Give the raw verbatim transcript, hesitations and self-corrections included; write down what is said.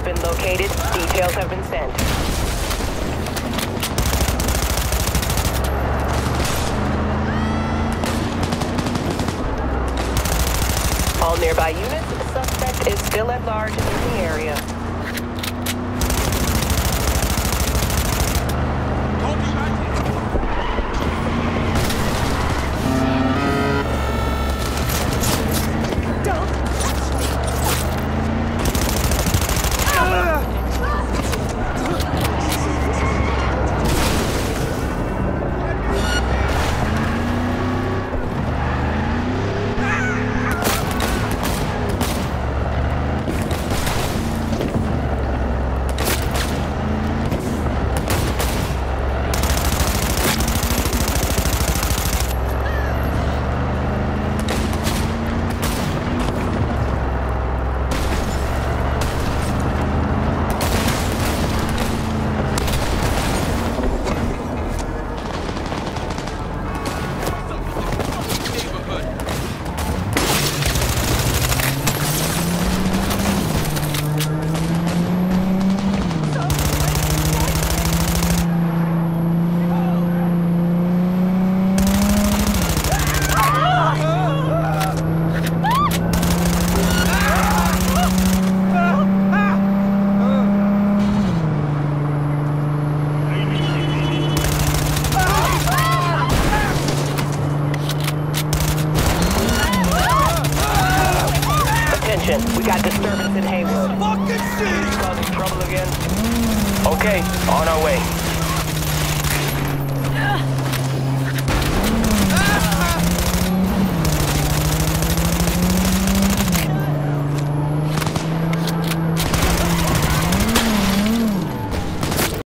been located. Details have been sent. All nearby units, the suspect is still at large in the area. We got disturbance in Haywood. Fucking shit! Causing trouble again? Okay, on our way.